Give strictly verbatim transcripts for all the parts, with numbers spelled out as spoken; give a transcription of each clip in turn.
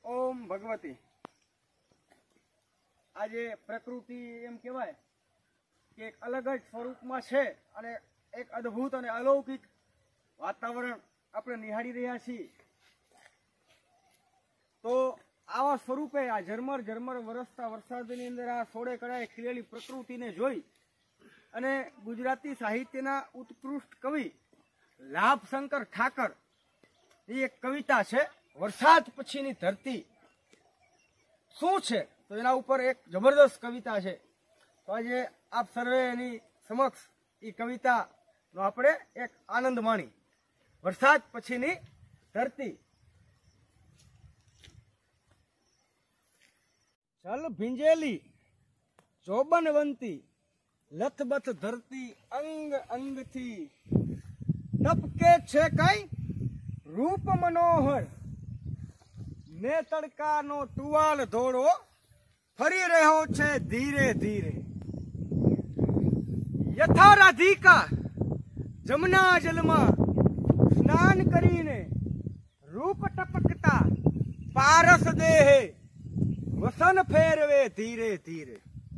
ओम भगवती। आज प्रकृति एम कहेवाय कि एक अलग ज स्वरूप में छे अने एक अद्भुत अने अलौकिक वातावरण आपणे निहाળી રહ્યા છીએ। तो आवा स्वरूपे आ झरमर झरमर वरसता वरसादनी अंदर आ सोड़े कड़ाए खिलेली प्रकृतिने जोई अने गुजराती साहित्यना उत्कृष्ट कवि लाभशंकर ठाकर ये एक कविता है वरसाद पछीनी धरती शू है, तो एना ऊपर एक जबरदस्त कविता है। तो आज आप सर्वे एनी समक्ष ये कविता नो आपणे एक आनंद माणी। वरसाद पछीनी धरती। चल भिंजेली जोबनवंती लथबथ धरती अंग अंग थी टपके छे कई रूप मनोहर ने तड़का नो टुवाल धोड़ो फरी रहो छे धीरे धीरे यथा राधिका जमुना जलमा स्नान करीने रूप टपकता पारस देहे वसन फेरवे धीरे धीरे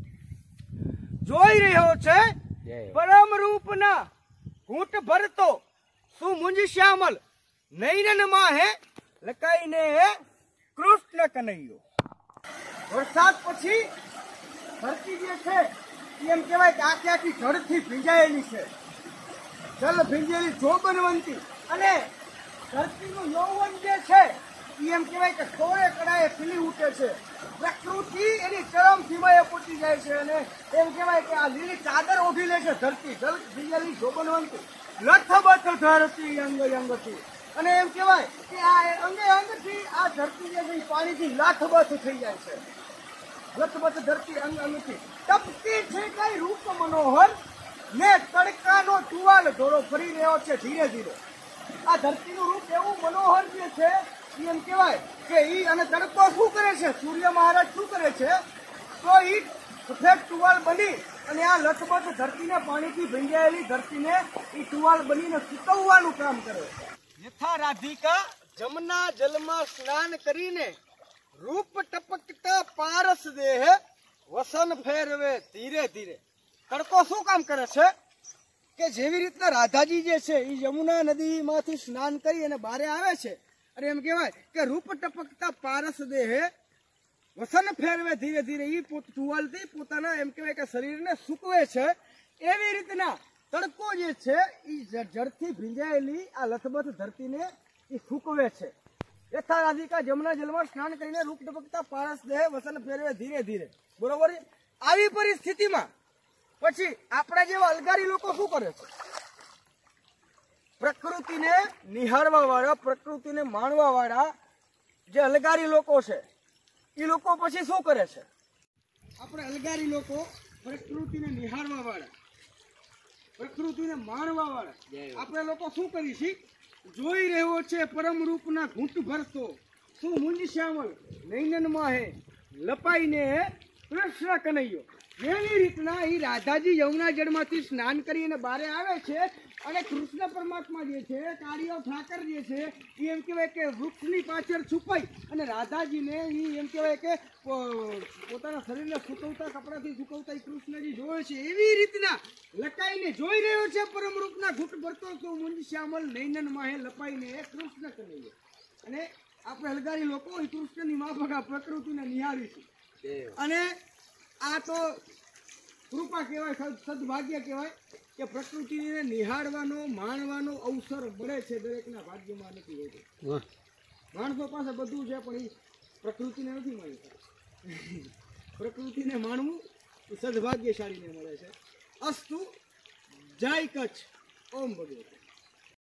जोई रह्यो छे परम रूपना घूंट भरतो सु मुंज श्यामल नैनन माहे लकाईने कृष्ण कन्हैयो। वरसाद पछी धरती जे छे एम कहेवाय के आखी आखी जड़थी भींजायेली छे। जल भींजेली जोबनवंती अने धरतीनुं यौवन जे छे एम कहेवाय के सोळे कड़ाए खिली उठे छे। प्रकृति एनी चरम सीमाए पहुंची जाय छे अने एम कहेवाय के आ લીલી ચાદર ઓઢી લે છે ધરતી। જલ ભીંજેલી જોબનવંતી લથબથ ધરતી અંગ અંગથી અને એમ કહેવાય કે આ અંગે અંગથી આ ધરતી જે છે પાણીથી લાથબથ થઈ જાય છે। લથબથ ધરતી અંગ અંગથી ટપકી છે કઈ રૂપ મનોહર ને તડકાનો ટુવાલ ધોળો ફરી રહ્યો છે ધીરે ધીરે। આ ધરતીનું રૂપ એવું મનોહર જે છે એમ કહેવાય કે ઈ અને તડકો શું કરે છે, સૂર્ય મહારાજ શું કરે છે તો ઈ સફેદ ટુવાલ બની અને આ લથબથ ધરતીને પાણીથી ભીંજાયેલી ધરતીને ઈ ટુવાલ બનીને સૂકવવાનું કામ કરે છે। यथा राधिका जमुना जल में स्नान करीने रूप टपकता पारस देह वसन फेरवे धीरे धीरे। तड़को शू काम करे छे के जेवी रीतना राधाजी जे छे ई यमुना नदी मांथी स्नान करी अने बारे आवे छे अने एम कहेवाय के रूप टपकता पारस देह वसन फेरवे धीरे धीरे ई टुवालथी पोताना एम कहेवाय के शरीरने सूकवे छे। एवी रीतना तड़को जे छे ई जड़थी भींजायेली आ लथबथ धरतीने ई सूकवे छे। यथा राधिका जमुना जलमां स्नान करीने रूप टपकता पारस देह वसन फेरवे धीरे धीरे। बरोबर। आवी परिस्थितिमां पछी आपणे जेवा अलगारी लोको शुं करे छे, प्रकृतिने निहाळवा वाळा प्रकृतिने माणवा वाळा जे अलगारी लोको छे ई लोको पछी शुं करे छे, आपणे अलगारी लोको प्रकृतिने निहाळवा वाळा प्रकृति ने माणवा वाला आपणे लोको शू करी छी जोई रह्यो छे परम रूपना घूंट भरतो शू मुंज श्यामल नैनन माहे लपाईने कृष्ण कन्हैयो। जेवी रीतना ई राधाजी यमुना जळमांथी स्नान करीने बारे आवे छे अने कृष्ण परमात्मा जे छे काळियो ठाकर जे छे ई एम कहेवाय के वृक्षनी पाछळ छुपाई अने राधाजीने ई एम कहेवाय के पोताना शरीरने सुकवता कपડાથી સુકવતા કૃષ્ણજી જોવે છે। એવી રીતના લકાઈને જોઈ રહ્યો છે પરમ રૂપના ઘૂંટ ભરતો તો મુંજ શ્યામલ નૈનન માહે લપાઈને કૃષ્ણ કન્હૈયો। અને આપણે હલગારી લોકો એ કૃષ્ણની માફક આ પ્રકૃતિને નિહાળી છે અને આ તો કૃપા કહેવાય, સદભાગ્ય કહેવાય કે પ્રકૃતિને નિહાળવાનો માણવાનો અવસર મળે છે દરેકના ભાગ્યમાં નથી હોતો। માણસો પાસે બધું છે પણ એ પ્રકૃતિને નથી મળી। પ્રકૃતિને માણવું એ સદભાગ્યશાળીને મળે છે। અસ્તુ જય કચ્છ। ઓમ ભગવતી।